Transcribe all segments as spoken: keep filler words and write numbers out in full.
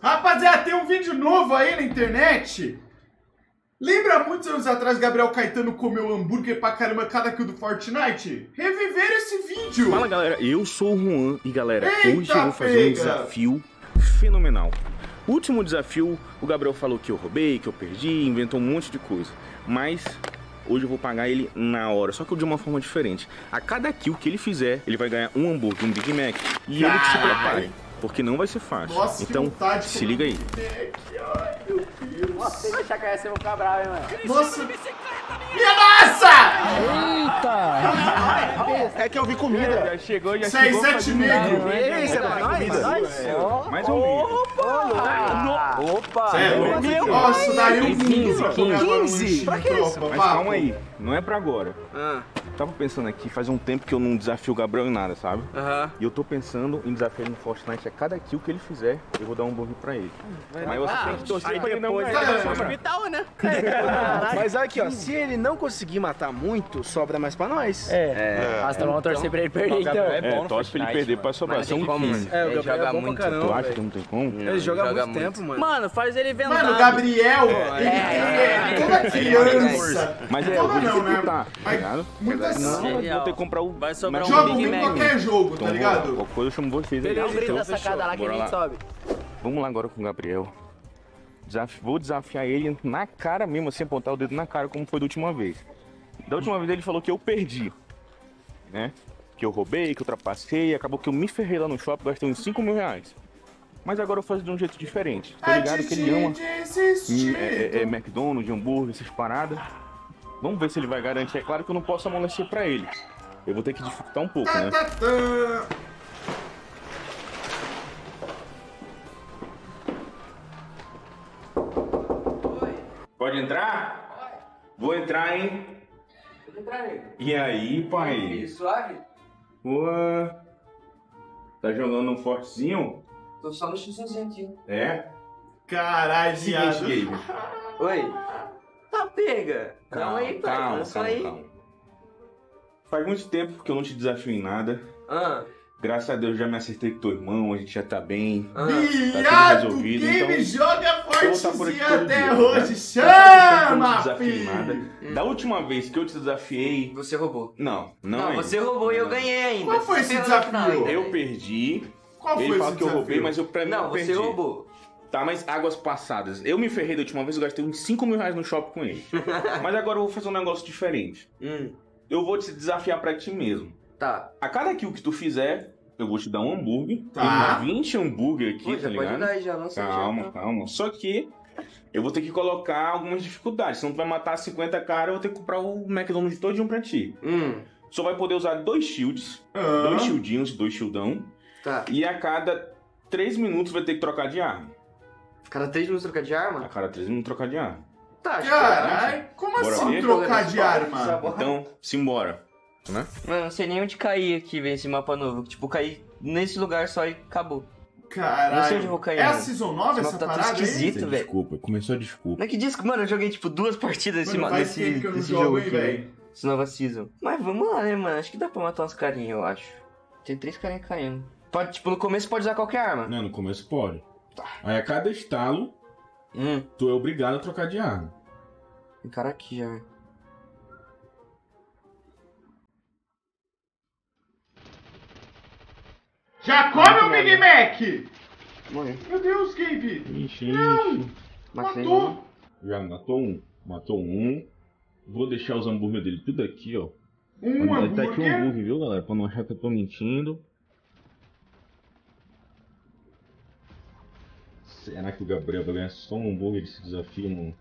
Rapaziada, tem um vídeo novo aí na internet. Lembra muitos anos atrás Gabriel Caetano comeu hambúrguer pra caramba cada kill do Fortnite? Reviveram esse vídeo. Fala galera, eu sou o Juan e galera, Eita, hoje eu vou fazer pega. um desafio fenomenal. O último desafio, o Gabriel falou que eu roubei, que eu perdi, inventou um monte de coisa. Mas hoje eu vou pagar ele na hora, só que de uma forma diferente. A cada kill que ele fizer, ele vai ganhar um hambúrguer, um Big Mac. E ele que se prepare, porque não vai ser fácil. Nossa, então, se liga aí. Ai, meu Deus. Nossa, se deixar cair, você vai ficar bravo, hein, mano. Nossa. Minha nossa! É que eu vi comida. Já chegou, já seis, chegou. sete negro. Ei, isso é pra nós? Mais um vídeo. Opa! Cê é louco. Nossa, daria um quinze, pra comer agora um quinze. lanchinho, Pra que tropa, isso? Mas papo. calma aí, não é pra agora. Ah, Tava pensando aqui, faz um tempo que eu não desafio o Gabriel em nada, sabe? aham. E eu tô pensando em desafiar ele no Fortnite. A cada kill que ele fizer, eu vou dar um hambúrguer pra ele. Mas você tem que torcer pra ele não Depois ganhar. ele vai pro hospital, né? Mas aqui, ó, se ele não conseguir matar muito, sobra mais pra nós. É, nós vamos torcer pra ele perder, então. É, torce pra ele perder pra sobrar. Mas não São tem como, quinze. mano. É, o Ele Gabriel joga é bom muito. pra caramba. Tu acha velho. que não tem como? Ele joga há joga muito muito. tempo, mano. Mano, faz ele vendado. Mano, o Gabriel, ele, é, ele, toda criança. Mas é, eu Toda vou não, né? dificultar, tá Mas ligado? muitas Não, eu Genial. vou ter que comprar o... Vai sobrar Mas um joga Big em Mac. qualquer jogo, Então, tá vou- ligado? qualquer coisa eu chamo vocês aí. Dá um Então, grito da sacada lá que a bora gente lá. sobe. Vamos lá agora com o Gabriel. Desaf- Vou desafiar ele na cara mesmo, assim, apontar o dedo na cara, como foi da última vez. Da última vez ele falou que eu perdi, né? Que eu roubei, que eu trapacei, acabou que eu me ferrei lá no shopping, gastei uns cinco mil reais. Mas agora eu faço de um jeito diferente. Tô ligado que ele ama hum, é, é, é McDonald's, hambúrguer, essas paradas. Vamos ver se ele vai garantir. É claro que eu não posso amolecer pra ele. Eu vou ter que dificultar um pouco, Tá, né? tá, tá. Pode entrar? Vou entrar, hein? Pode entrar aí. E aí, pai? Suave? Pô, tá jogando um fortezinho? Tô só no xizinho aqui. É? Caralho, Seguinte, viado. Gabe. Oi. Tá pega. Calma aí, pai. calma, Lança calma, aí. calma. Faz muito tempo que eu não te desafio em nada. Ah, Graças a Deus já me acertei com teu irmão, a gente já tá bem. ah. Viado, resolvido, game então- joga Eu vou estar por aqui fortezinho todo até dia, hoje. né? Faz muito tempo que eu não Chama, te desafio em nada. filho. Da última vez que eu te desafiei... Você roubou. Não, não, Não, é você isso. roubou e eu Não. ganhei ainda. Qual foi Você esse ferrou desafio? no final ainda. Eu perdi. Qual foi Ele fala esse que eu desafio? roubei, mas eu pra mim Não, eu você perdi. roubou. Tá, mas águas passadas. Eu me ferrei da última vez, eu gastei uns cinco mil reais no shopping com ele. Mas agora eu vou fazer um negócio diferente. Hum, Eu vou te desafiar pra ti mesmo. tá. A cada kill que tu fizer, eu vou te dar um hambúrguer. Tá. Tem vinte hambúrguer aqui, Pô, tá já pode ligado? dar aí, já lança aí, Calma, já. calma. Só que eu vou ter que colocar algumas dificuldades. Senão tu vai matar cinquenta caras, eu vou ter que comprar o McDonald's todinho pra ti. Hum, Só vai poder usar dois shields, Ah. dois shieldinhos, dois shieldão. tá. E a cada três minutos vai ter que trocar de arma. Cada três minutos trocar de A arma? cada três minutos trocar de arma. Tá, acho Caralho, como Bora assim ver? trocar de arma? Então, simbora. Né? Mano, não sei nem onde cair aqui, ver esse mapa novo. Tipo, cair nesse lugar só e acabou. Caralho. Não sei onde eu vou cair, É a mano. Season nove Esse essa mapa tá parada aí? esquisito, velho. Desculpa, começou a desculpa. Não é que disco, mano, eu joguei tipo duas partidas desse, Mano, ma- faz desse, tempo que eu não desse jogo, jogo hein, aqui, velho. velho. Esse nova season. Mas vamos lá, né, mano? Acho que dá pra matar uns carinhos, eu acho. Tem três carinhas caindo. Pode, tipo, no começo pode usar qualquer arma. Não, no começo pode. Aí a cada estalo, Hum, tu é obrigado a trocar de arma. tem cara aqui já, velho. Já come o Big Mac! Morreu. Meu Deus, Gabe! Ixi, Não! ixi. Matei Matou! um. Já matou um. Matou um. Vou deixar os hambúrguer dele tudo aqui, ó. Um Ele tá aqui um hambúrguer. hambúrguer, viu, galera? Pra não achar que eu tô mentindo. Será que o Gabriel vai ganhar só um hambúrguer desse desafio, mano?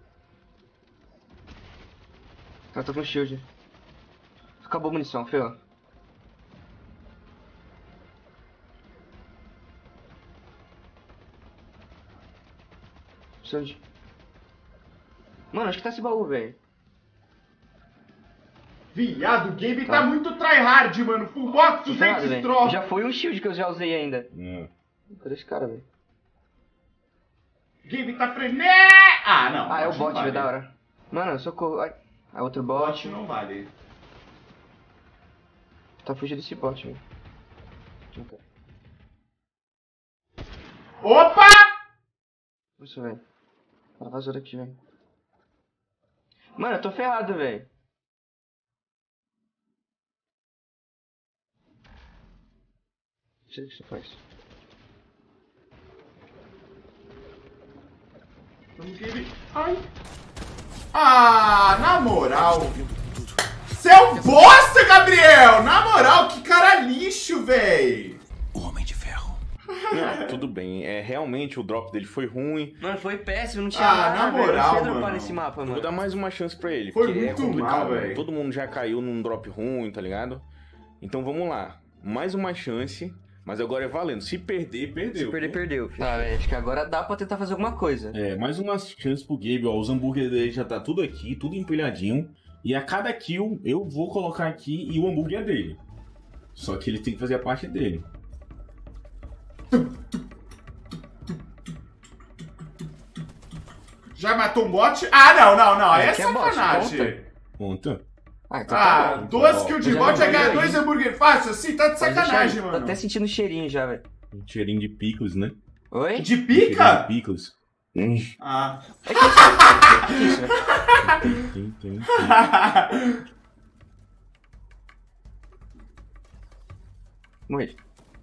Eu tô com shield. Acabou a munição, ferrou. Shield. Mano, acho que tá esse baú, velho. Viado, o Gabe tá, Tá. muito tryhard, mano. Full box, Tô ferrado, duzentos velho. tropas. Já foi um shield que eu já usei ainda. É. Cadê esse cara, velho? Gabe tá frené. Ah, não. Ah, é o não bot, vale. velho, da hora. Mano, socorro. Ai. Ah, outro bot. Bot não vale. Tá fugindo desse bot, velho. Não quero. Opa! Isso, velho. Tá vazando aqui, velho. Mano, eu tô ferrado, velho. Não sei o que você faz. Vamos que ele... Ai. Ah, na moral. Você é um bosta, Gabriel! Na moral, que cara lixo, véi! O Homem de Ferro. Não, tudo bem. É, realmente o drop dele foi ruim. Mano, foi péssimo, não tinha Ah, nada, na velho. moral, Não tinha dropar mano. nesse mapa, Vou mano. dar mais uma chance pra ele. Foi porque muito é complicado, mal, né? velho. Todo mundo já caiu num drop ruim, tá ligado? Então vamos lá. Mais uma chance. Mas agora é valendo. Se perder, perdeu. Se perder, viu? perdeu. Tá, velho, acho que agora dá pra tentar fazer alguma coisa. É, mais uma chance pro Gabe, ó. Os hambúrgueres dele já tá tudo aqui, tudo empilhadinho. E a cada kill eu vou colocar aqui e o hambúrguer é dele. Só que ele tem que fazer a parte dele. Já matou um bot? Ah, não, não, não. Aí é que é bot, sacanagem. Conta. Ah, então Ah, tá bom. duas kills de Eu já bot é não ganhar vi dois aí. hambúrguer fácil assim? Tá de Pode deixar sacanagem, aí. Tô mano. até sentindo cheirinho já, velho. Um cheirinho de picles, né? Oi? De Um pica? cheirinho de picles. Hum, Ah. É que que isso, velho? tem, tem, tem. Morri.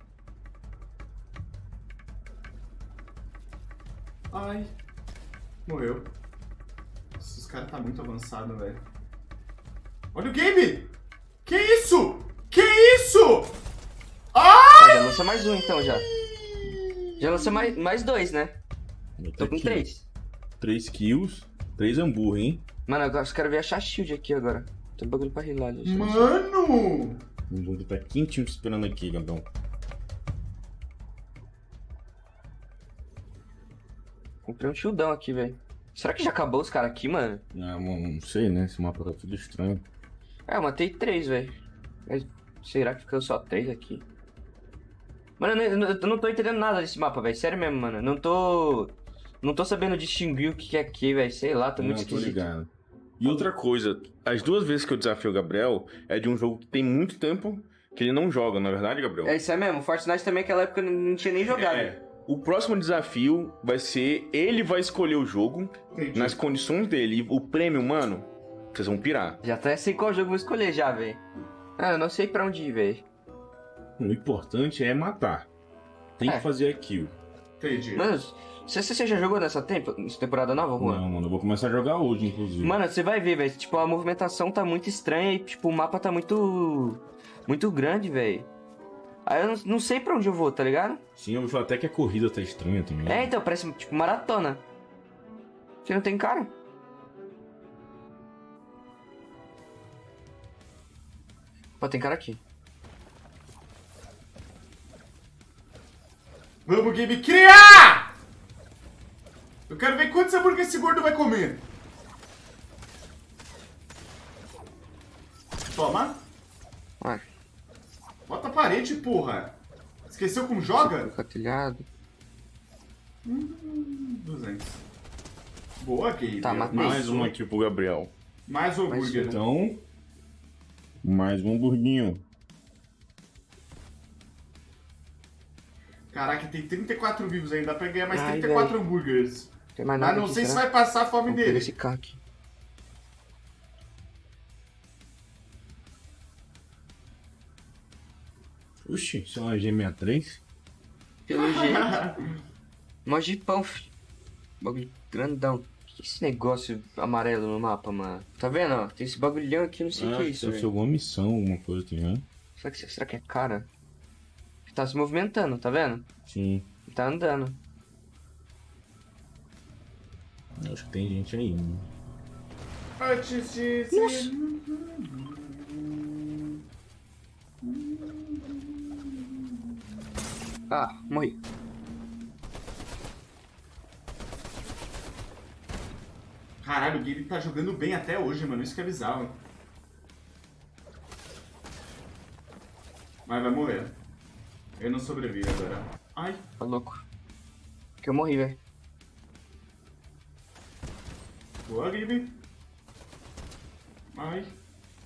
Ai. Morreu. Esses caras tá muito avançado, velho. Olha o Gabe! Que isso? Que isso? Ah, já lança mais um então já. Já lança mais, mais dois, né? Tô com Aqui, três. Três kills, três hambúrguer, hein? Mano, agora os caras vêm achar shield aqui agora. Tem um bagulho pra rilar ali. Mano! O hambúrguer tá quentinho esperando aqui, Gabriel. Comprei um shieldão aqui, velho. Será que já acabou os caras aqui, mano? Ah, não, não sei, né? Esse mapa tá tudo estranho. É, eu matei três, velho. Mas será que ficou só três aqui? Mano, eu não, eu não tô entendendo nada desse mapa, velho. Sério mesmo, mano. Eu não tô... Não tô sabendo distinguir o que é aqui, velho. Sei lá, tô muito Não, tô esquisito. ligado. E outra coisa, as duas vezes que eu desafio o Gabriel é de um jogo que tem muito tempo que ele não joga, não é verdade, Gabriel? É isso aí mesmo. Fortnite também naquela época eu não tinha nem jogado. É. O próximo desafio vai ser ele vai escolher o jogo Entendi. nas condições dele. E o prêmio, mano, vocês vão pirar. Já até sei qual jogo eu vou escolher já, velho. Ah, eu não sei pra onde ir, velho. O importante é matar. Tem É. que fazer a kill. Entendi. Mano, você, você já jogou nessa, tempo, nessa temporada nova, Juan? Não, mano, eu vou começar a jogar hoje, inclusive. Mano, você vai ver, velho. Tipo, a movimentação tá muito estranha e, tipo, o mapa tá muito... Muito grande, velho. Aí eu não, não sei pra onde eu vou, tá ligado? Sim, eu vi até que a corrida tá estranha também. É, então, parece, tipo, maratona. Você não tem cara. Pô, tem cara aqui. Vamos, Gabe, criar! Eu quero ver quantos hambúrguer esse gordo vai comer. Toma. Ah, Bota a parede, porra. Esqueceu como joga? encatilhado. duzentos. Boa, Gabe. Tá, matei. Mais uma aqui pro Gabriel. Mais um hambúrguer. Então, mais um hamburguinho. Caraca, tem trinta e quatro vivos ainda. Dá pra ganhar mais Ai, trinta e quatro hambúrgueres. Tem mais nada Mas não aqui, sei se será? vai passar a fome Vamos pegar dele. esse carro aqui. Oxi, isso é uma G sessenta e três? Pelo jeito. Mó jipão, filho. Bagulho grandão. Que esse negócio amarelo no mapa, mano? Tá vendo, ó? Tem esse bagulhão aqui, não sei o que é isso, Deve ser velho. alguma missão, alguma coisa, tá vendo? Será que, será que é cara? Tá se movimentando, tá vendo? Sim. Tá andando. Eu acho que tem gente aí, né? Antes de se... Ah, morri. Caralho, o Gabe tá jogando bem até hoje, mano. Isso que é bizarro. Mas vai morrer. Eu não sobrevivo agora. Ai. Tá louco. Que eu morri, velho. Boa, Gabe. Ai.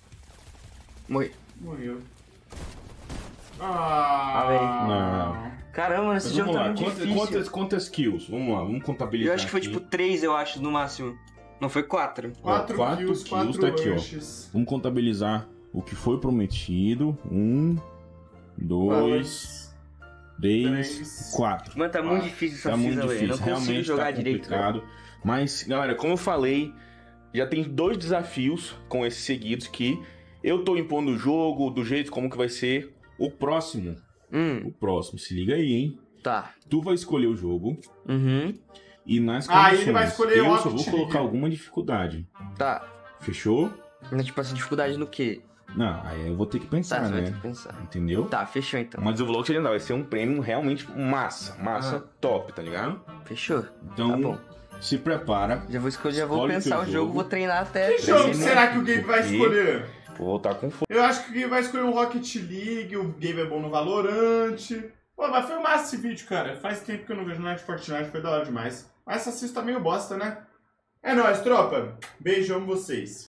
Morri. Morreu. Ah, Ah, velho. Não. Caramba, esse Mas jogo vamos tá lá, muito quantas, difícil. quantas, quantas kills? Vamos lá, vamos contabilizar. Eu acho que foi aqui. tipo três, eu acho, no máximo. Não foi quatro. Quatro, quatro kills, kills, quatro tá aqui, ó. rushes. Vamos contabilizar o que foi prometido. Um, dois, três, três. quatro. Mano, tá muito Ah, difícil essa Tá muito fisa, velho. Eu difícil, não consigo realmente jogar tá direito, velho. complicado. Mas, galera, como eu falei, já tem dois desafios com esses seguidos que eu tô impondo o jogo do jeito como que vai ser o próximo. Hum, O próximo, se liga aí, hein? tá. Tu vai escolher o jogo Uhum, e nas Ah, condições. ele vai escolher eu o só vou Rocket colocar League. alguma dificuldade. tá. Fechou? Mas, tipo assim, dificuldade no quê? Não, aí eu vou ter que Tá, pensar, você vai né? ter que pensar. Entendeu? Tá, fechou então. Mas eu vou logo te adiantar, vai ser um prêmio realmente massa, massa Ah. top, tá ligado? Fechou. Então, Tá bom. se prepara. Já vou escolher, já vou Escolhe o pensar teu o jogo, jogo. vou treinar até. Que jogo três, né? será que o Gabe vai Porque- escolher? Vou voltar com fogo. Eu acho que o Gabe vai escolher o Rocket League, o Gabe é bom no Valorant. Pô, mas foi massa esse vídeo, cara. Faz tempo que eu não vejo nada de Fortnite, foi da hora demais. Mas essa assista tá meio bosta, né? É nóis, tropa. Beijo, amo vocês.